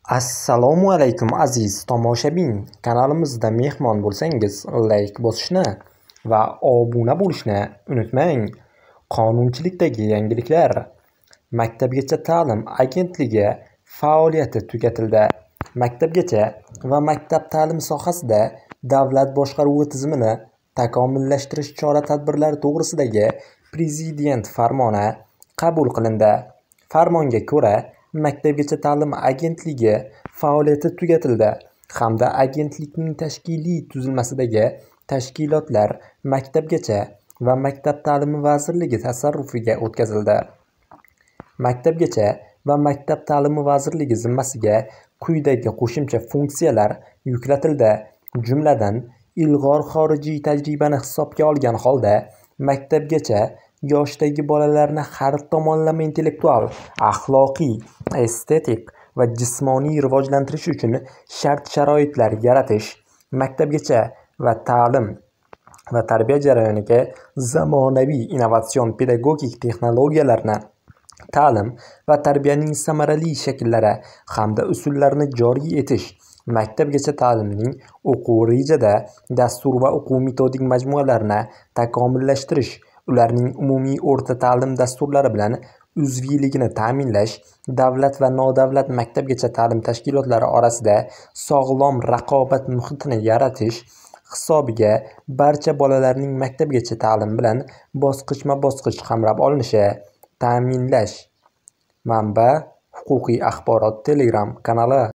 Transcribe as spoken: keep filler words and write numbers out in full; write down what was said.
Assalomu alaykum aziz tomoshabin. Kanalimizda mehmon bo'lsangiz, like bosishni va obuna bo'lishni unutmang. Qonunchilikdagi yangiliklar. Maktabgacha ta'lim agentligi faoliyati tugatildi. Maktabgacha va maktab ta'limi sohasida davlat boshqaruvi tizimini takomillashtirish chora-tadbirlari to'g'risidagi Prezident farmoni qabul qilindi. Farmonga ko'ra, Maktabgacha ta'lim agentligi faoliyati tugatildi hamda agentlikning tashkiliy tuzilmasidagi tashkilotlar Maktabgacha va maktab ta'limi vazirligi tasarrufiga o'tkazildi. Maktabgacha va maktab ta'limi vazirligi zimmasiga quyidagi qo'shimcha funksiyalar yuklatildi. Jumladan, ilg'or xorijiy tajribani hisobga olgan holda maktabgacha yoshdagi bolalarni har tomonlama intellektual, axloqiy, estetik va jismoniy rivojlantirish uchun shart-sharoitlar yaratish, maktabgacha va ta'lim va tarbiya jarayoniga zamonaviy innovatsion pedagogik texnologiyalarni, ta'lim va tarbiyaning samarali shakllari hamda usullarini joriy etish, maktabgacha ta'limning o'quv rejada, dastur va o'quv metodik majmualarini takomillashtirish, ularning umumiy o'rta ta'lim dasturlari bilan uzviyligini ta'minlash, davlat va nodavlat maktabgacha ta'lim tashkilotlari orasida sog'lom raqobat muhitini yaratish hisobiga barcha bolalarning maktabgacha ta'lim bilan bosqichma-bosqich qamrab olinishi ta'minlash. Manba: Huquqiy axborot Telegram kanali.